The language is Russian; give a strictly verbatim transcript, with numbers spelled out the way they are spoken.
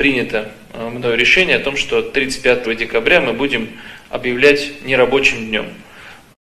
принято мною решение о том, что тридцать пятого декабря мы будем объявлять нерабочим днем.